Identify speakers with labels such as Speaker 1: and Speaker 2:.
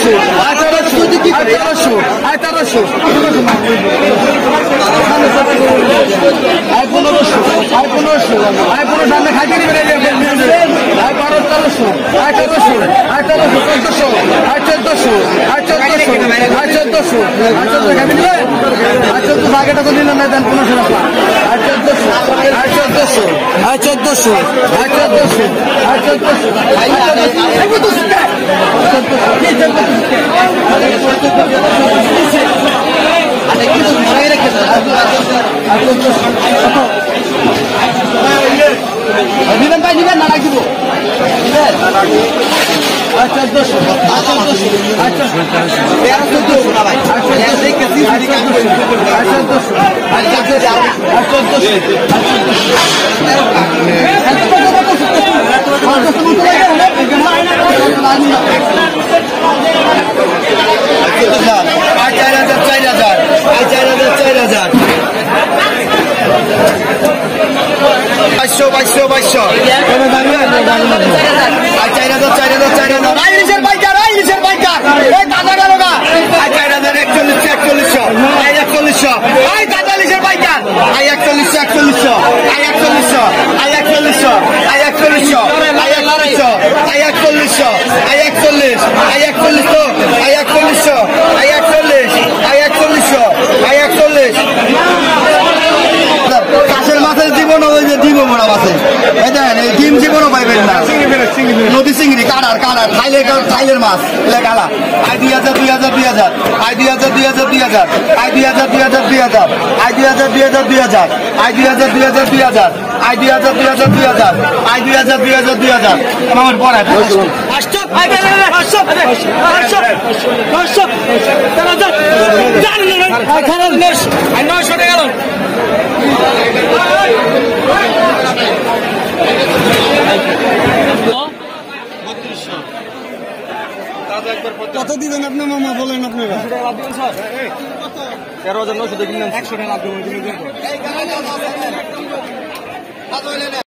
Speaker 1: সামনে খাইতে নিবে 1200 আগেটা তো নিলাম না দেন 1500 টাকা 1400 নিবেন ভাই নিবেন না রাখব 2000 মাছ গালা আই 2000 আই 2000 আই 2000 আই 2000 আই 2000 আমার পড়ায় কত দিবেন আপনি মামা বলেন আপনারা 13,900 কিনলেন 100 টাকা লাগবে